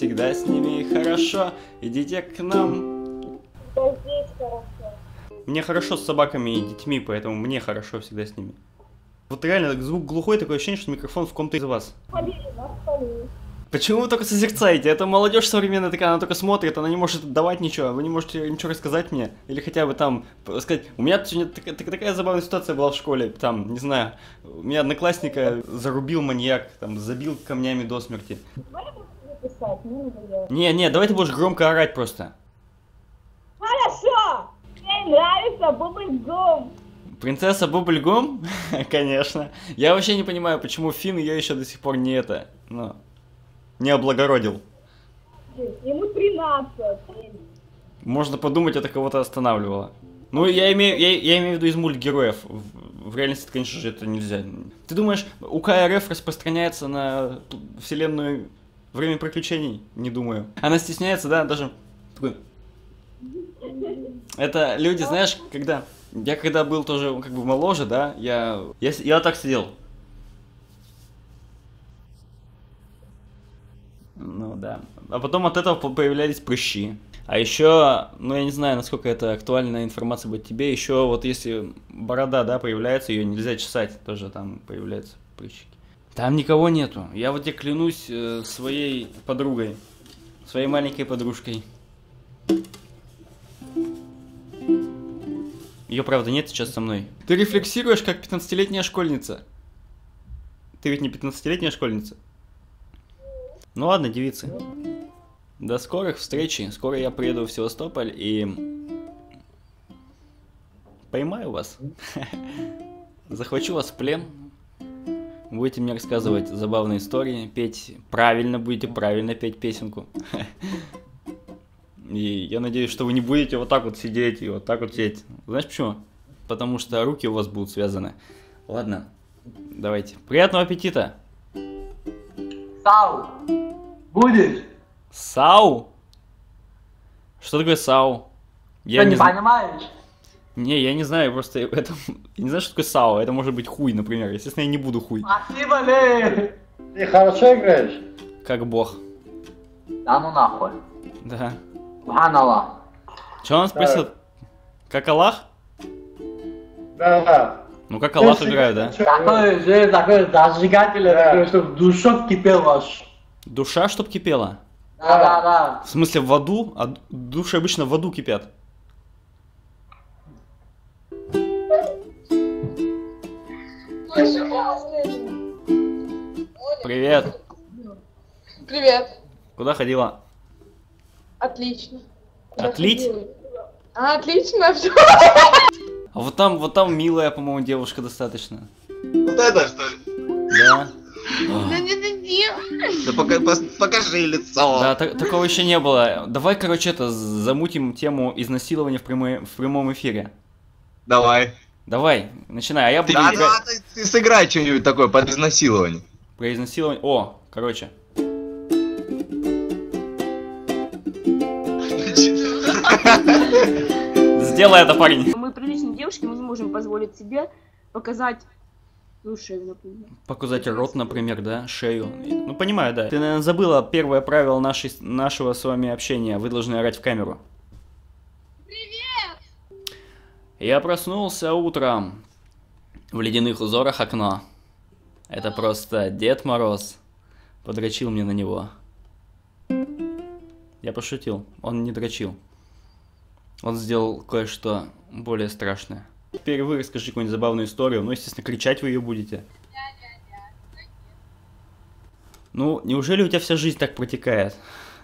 всегда с ними хорошо. Идите к нам. Да здесь хорошо. Мне хорошо с собаками и детьми, поэтому мне хорошо всегда с ними. Вот реально, звук глухой, такое ощущение, что микрофон в ком-то из вас. Нас спалили. Почему вы только созерцаете? Это молодежь современная такая, она только смотрит, она не может давать ничего, вы не можете ничего рассказать мне? Или хотя бы там сказать, у меня сегодня такая забавная ситуация была в школе, там, не знаю, у меня одноклассника зарубил маньяк, там, забил камнями до смерти. Давай я буду тебе писать, мне надоело. Не, давай ты будешь громко орать просто. Хорошо! Мне нравится бублгум. Принцесса Бубльгум? Конечно. Я вообще не понимаю, почему Финн ее еще до сих пор не это, ну, не облагородил. Ему 13. Можно подумать, это кого-то останавливало. Ну, я имею в виду из мультгероев. В реальности, конечно же, это нельзя. Ты думаешь, у КРФ распространяется на вселенную Время приключений? Не думаю. Она стесняется, да, даже... Это люди, знаешь, когда... Я когда был тоже как бы моложе, да, я так сидел. Ну да. А потом от этого появлялись прыщи. А еще, ну я не знаю, насколько это актуальная информация будет тебе, еще вот если борода, да, появляется, ее нельзя чесать, тоже там появляются прыщики. Там никого нету. Я вот тебе клянусь своей подругой, своей маленькой подружкой. Ее, правда, нет сейчас со мной. Ты рефлексируешь, как 15-летняя школьница. Ты ведь не 15-летняя школьница? Ну ладно, девицы. До скорых встреч. Скоро я приеду в Севастополь и... поймаю вас. Захвачу вас в плен. Будете мне рассказывать забавные истории, петь правильно, будете правильно петь песенку. И я надеюсь, что вы не будете вот так вот сидеть и вот так вот сидеть. Знаешь почему? Потому что руки у вас будут связаны. Ладно, давайте. Приятного аппетита! Сау! Будешь? Сау? Что такое сау? Ты не понимаешь? Не, я не знаю, просто это... Я не знаю, что такое сау. Это может быть хуй, например. Естественно, я не буду хуй. Спасибо, Ле! Ты хорошо играешь? Как бог. Да ну нахуй. Да. Субханаллах. Что он спросил? Как Аллах? Да. Ну как Аллах играет, да? Такой зажигатель, такой, чтобы душок кипел ваш. Душа, чтоб кипела? Да. В смысле в аду? А души обычно в аду кипят. Привет. Привет. Куда ходила? Отлично. Отлить? Отлично, все. А вот там милая, по-моему, девушка достаточно. Вот это что ли? Да. Да покажи лицо. Да, такого еще не было. Давай, короче, замутим тему изнасилования в прямом эфире. Давай. Давай, начинай, а я буду Да, играть ты сыграй что-нибудь такое под изнасилование. про изнасилование. О, короче. Сделай это, парень. Мы приличные девушки, мы не можем позволить себе показать шею, например. Показать рот, например, да, шею. Ну, понимаю, да. Ты, наверное, забыла первое правило нашего с вами общения. Вы должны орать в камеру. Привет! Я проснулся утром. В ледяных узорах окно. Это просто Дед Мороз подрочил мне на него. Я пошутил. Он не дрочил. Он сделал кое-что более страшное. Теперь вы расскажите какую-нибудь забавную историю. Ну, естественно, кричать вы ее будете. Ну, неужели у тебя вся жизнь так протекает?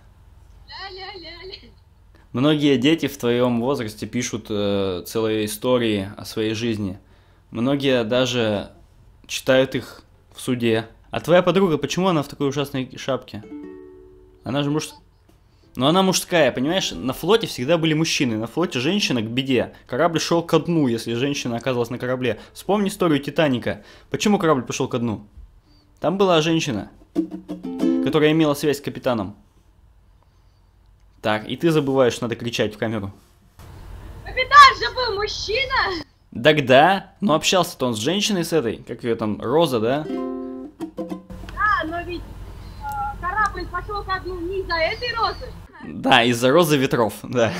Многие дети в твоем возрасте пишут целые истории о своей жизни. Многие даже читают их в суде. А твоя подруга, почему она в такой ужасной шапке? Она же мужская. Но она мужская, понимаешь? На флоте всегда были мужчины. На флоте женщина к беде. Корабль шел ко дну, если женщина оказалась на корабле. Вспомни историю Титаника. Почему корабль пошел ко дну? Там была женщина, которая имела связь с капитаном. Так, и ты забываешь, что надо кричать в камеру. Капитан же был мужчина! Так да, но общался-то он с женщиной с этой, как ее там, Роза, да? Да, но ведь корабль пошел одну не из-за этой розы. Да, из-за розы ветров, да.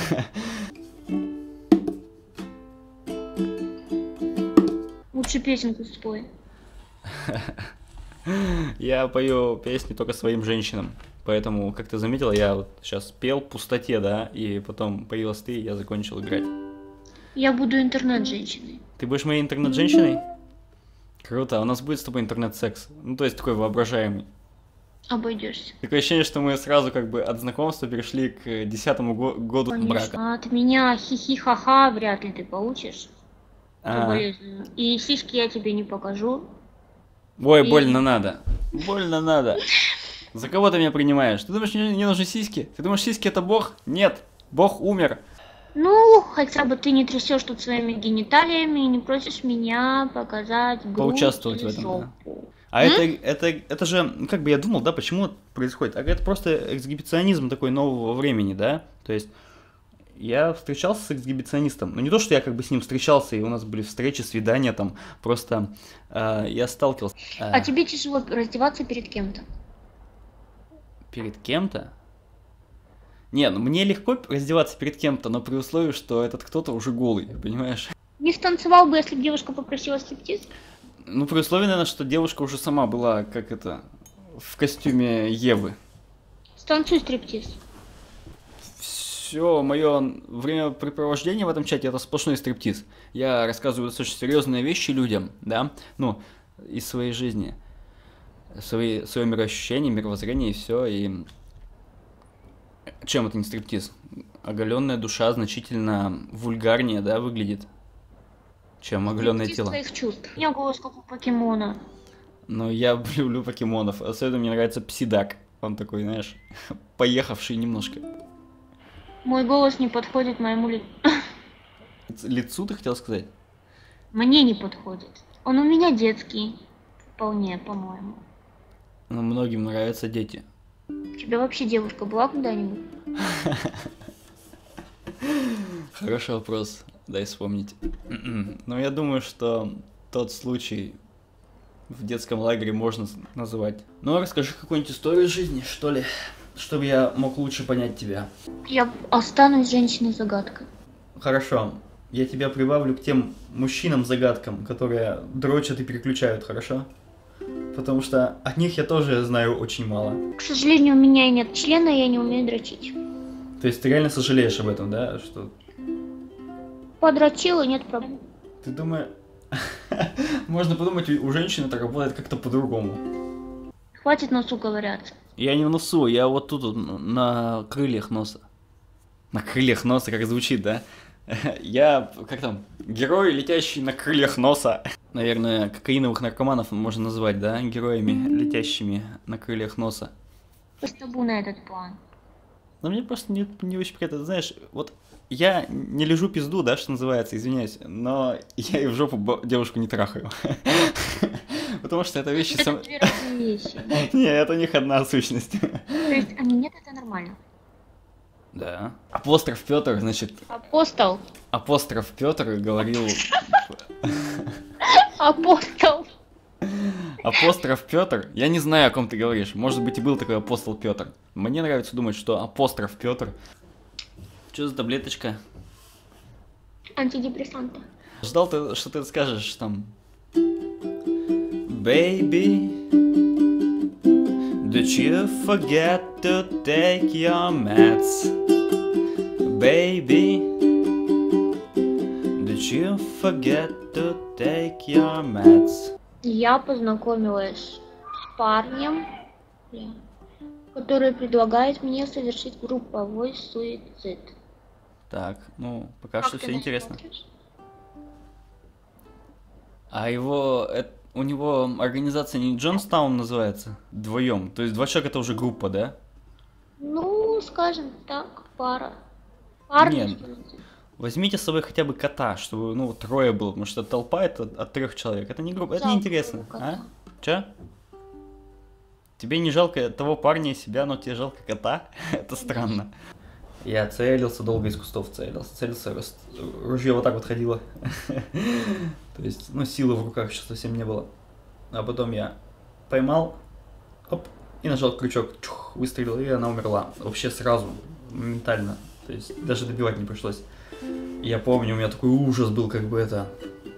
Лучше песенку спой. Я пою песни только своим женщинам. Поэтому, как ты заметила, я вот сейчас пел в пустоте, да, и потом появилась ты, и я закончил играть. Я буду интернет-женщиной. Ты будешь моей интернет-женщиной? Круто, а у нас будет с тобой интернет-секс. Ну, то есть такой воображаемый. Обойдешься. Такое ощущение, что мы сразу как бы от знакомства перешли к 10-му году брака. Конечно. От меня хихи-ха-ха вряд ли ты получишь. А. Болезненно. И сиськи я тебе не покажу. Ой, И- больно надо. Больно надо. За кого ты меня принимаешь? Ты думаешь, мне не нужны сиськи? Ты думаешь, сиськи это бог? Нет, бог умер. Ну, хотя бы ты не трясешь тут своими гениталиями и не просишь меня показать грудь Поучаствовать или в этом, да. жопу. А это же, ну, как бы я думал, да, почему это происходит? А это просто эксгибиционизм такой нового времени, да? То есть я встречался с эксгибиционистом. Ну не то, что я как бы с ним встречался, и у нас были встречи, свидания там, просто я сталкивался. А тебе тяжело раздеваться перед кем-то? Перед кем-то? Не, ну мне легко раздеваться перед кем-то, но при условии, что этот кто-то уже голый, понимаешь? Не станцевал бы, если бы девушка попросила стриптиз? Ну, при условии, наверное, что девушка уже сама была, как это, в костюме Евы. Станцуй стриптиз. Все мое времяпрепровождение в этом чате это сплошной стриптиз. Я рассказываю достаточно серьезные вещи людям, да, ну, из своей жизни, свое мироощущение, мировоззрение и все. И чем это не стриптиз? Оголенная душа значительно вульгарнее, да, выглядит, чем оголенное Стриптиз тело. твоих чувств. У меня голос как у покемона. Но я люблю покемонов. Особенно мне нравится Псидак. Он такой, знаешь, поехавший немножко. Мой голос не подходит моему Лицу ты хотел сказать? Мне не подходит. Он у меня детский. Вполне, по-моему. Но многим нравятся дети. У тебя вообще девушка была когда-нибудь? Хороший вопрос. Дай вспомнить. Но я думаю, что тот случай в детском лагере можно называть. Ну, расскажи какую-нибудь историю жизни, что ли, чтобы я мог лучше понять тебя. Я останусь женщиной-загадкой. Хорошо. Я тебя прибавлю к тем мужчинам-загадкам, которые дрочат и переключают, хорошо? Потому что от них я тоже знаю очень мало. К сожалению, у меня и нет члена, и я не умею дрочить. То есть ты реально сожалеешь об этом, да? Что Подрочила, нет проблем. ты думаешь... Можно подумать, у женщин это работает как-то по-другому. Хватит носу ковыряться. Я не в носу, я вот тут вот на крыльях носа. На крыльях носа, как звучит, да? Я, как там, герой, летящий на крыльях носа. Наверное, кокаиновых наркоманов можно назвать, да? Героями, летящими на крыльях носа. С табу на этот план. Но мне просто не очень приятно, знаешь, вот я не лежу пизду, да, что называется, извиняюсь, но я и в жопу девушку не трахаю. Потому что это вещи... Это две разные вещи. Не, это у них одна сущность. То есть они нет, это нормально. Да. Апостроф Петр, значит, Апостол. апостроф Петр говорил... Апостол. Апостроф Петр, я не знаю, о ком ты говоришь. Может быть, и был такой апостол Петр. Мне нравится думать, что апостроф Петр. Что за таблеточка? Антидепрессанты. Ждал ты, что ты скажешь там. Baby, did you forget to take your meds? Baby, did you forget to take your meds? Я познакомилась с парнем, который предлагает мне совершить групповой суицид. Так, ну, пока Как что ты все на интересно. это смотришь? А у него организация не Джонстаун называется? Вдвоем. То есть два человека это уже группа, да? Ну, скажем так, пара. Парни. Нет. Возьмите с собой хотя бы кота, чтобы, ну, трое было, потому что толпа это от 3 человек. Это не группа, это Жалко неинтересно. кота. А? Че? Тебе не жалко того парня и себя, но тебе жалко кота? Это странно. Я целился, долго из кустов целился, ружье вот так вот ходило. То есть, ну, силы в руках еще совсем не было. А потом я поймал, оп, и нажал крючок. Чух. бах, выстрелил, и она умерла. Вообще сразу, моментально. То есть даже добивать не пришлось. Я помню, у меня такой ужас был, как бы это...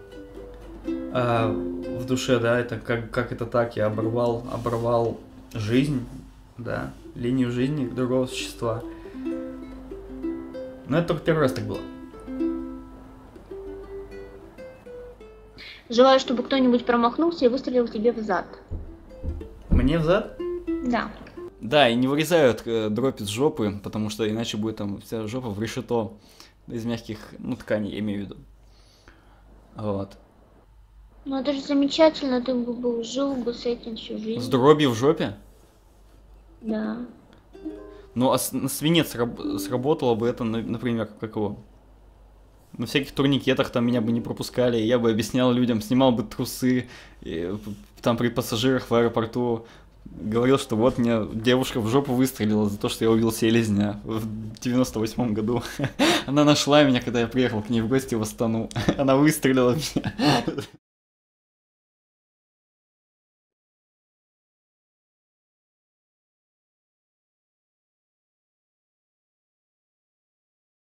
в душе, да, это как это так, я оборвал жизнь, да, линию жизни другого существа. Но это только первый раз так было. Желаю, чтобы кто-нибудь промахнулся и выстрелил тебе в зад. Мне в зад? Да. Да, и не вырезают дробь из жопы, потому что иначе будет там вся жопа в решето из мягких, ну, тканей, я имею в виду. Вот. Ну это же замечательно, ты бы жил бы с этим всю жизнь. С дробью в жопе? Да. Ну, а на свинец сработало бы это, например, как его? На всяких турникетах там меня бы не пропускали, я бы объяснял людям, снимал бы трусы, и, там при пассажирах в аэропорту, говорил, что вот мне девушка в жопу выстрелила за то, что я убил селезня в 98-м году. Она нашла меня, когда я приехал к ней в гости в Астану. Она выстрелила в меня.